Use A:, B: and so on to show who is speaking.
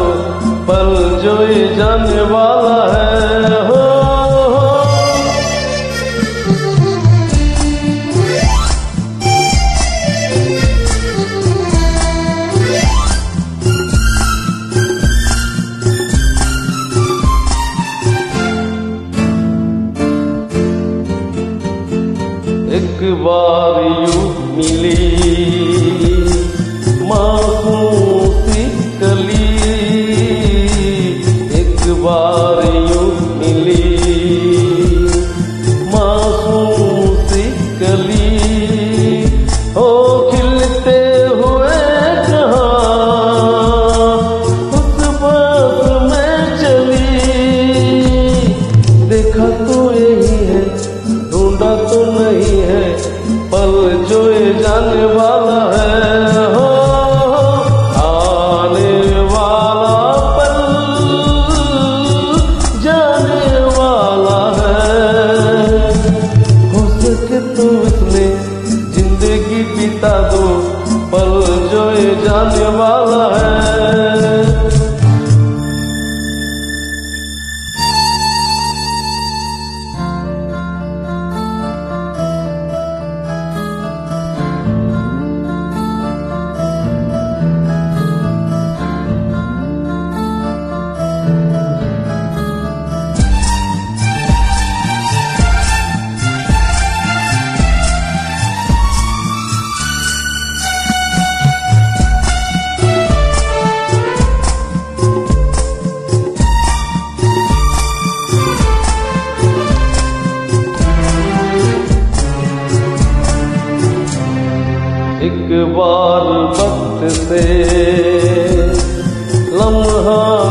A: पल जो ये जाने वाला है हो। एक बार यूं मिली मासूम सी कली, एक बार यूं मिली मासूम सी कली, हो खिलते हुए कहाँ उस बात में चली। देखा तो यही है, ढूंढा तो नहीं है, पल जो ये जाने वाला है हो। आने वाला पल जाने वाला है, हो सके तो इसमें जिंदगी बिता दो, पल जो ये जाने वाला है। एक बार वक्त से लम्हा